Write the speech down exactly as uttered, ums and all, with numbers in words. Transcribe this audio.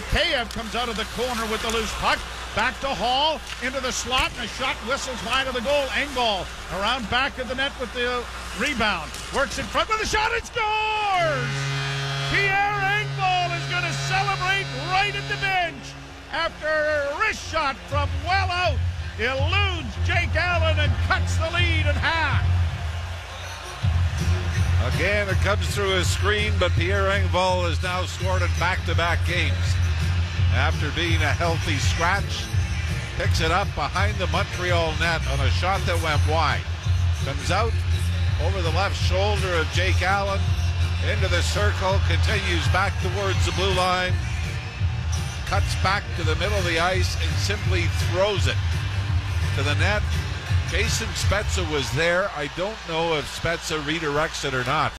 Mikheyev comes out of the corner with the loose puck. Back to Hall, into the slot, and a shot whistles wide of the goal. Engvall around back of the net with the rebound. Works in front with a shot and scores! Pierre Engvall is going to celebrate right at the bench after a wrist shot from well out. Eludes Jake Allen and cuts the lead in half. Again, it comes through his screen, but Pierre Engvall has now scored in back-to-back games. After being a healthy scratch, picks it up behind the Montreal net on a shot that went wide. Comes out over the left shoulder of Jake Allen, into the circle, continues back towards the blue line, cuts back to the middle of the ice and simply throws it to the net. Jason Spezza was there. I don't know if Spezza redirects it or not.